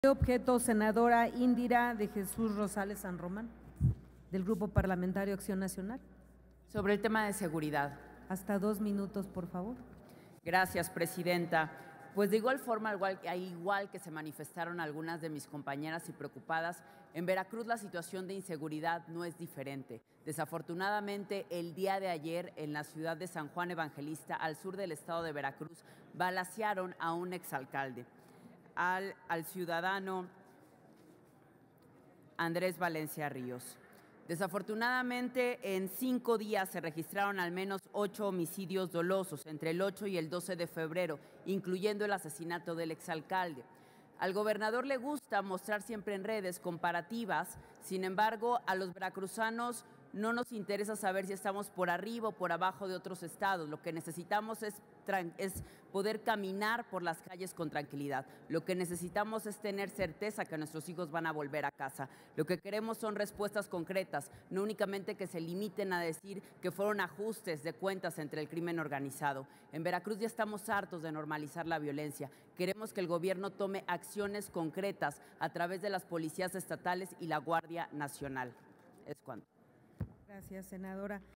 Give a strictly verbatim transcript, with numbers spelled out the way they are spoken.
Objeto, senadora Indira de Jesús Rosales San Román, del Grupo Parlamentario Acción Nacional. Sobre el tema de seguridad. Hasta dos minutos, por favor. Gracias, presidenta. Pues de igual forma, igual, igual que se manifestaron algunas de mis compañeras y preocupadas, en Veracruz la situación de inseguridad no es diferente. Desafortunadamente, el día de ayer en la ciudad de San Juan Evangelista, al sur del estado de Veracruz, balacearon a un exalcalde. Al, al ciudadano Andrés Valencia Ríos. Desafortunadamente, en cinco días se registraron al menos ocho homicidios dolosos entre el ocho y el doce de febrero, incluyendo el asesinato del exalcalde. Al gobernador le gusta mostrar siempre en redes comparativas, sin embargo, a los veracruzanos no nos interesa saber si estamos por arriba o por abajo de otros estados. Lo que necesitamos es, es poder caminar por las calles con tranquilidad. Lo que necesitamos es tener certeza que nuestros hijos van a volver a casa. Lo que queremos son respuestas concretas, no únicamente que se limiten a decir que fueron ajustes de cuentas entre el crimen organizado. En Veracruz ya estamos hartos de normalizar la violencia. Queremos que el gobierno tome acciones concretas a través de las policías estatales y la Guardia Nacional. Es cuanto. Gracias, senadora.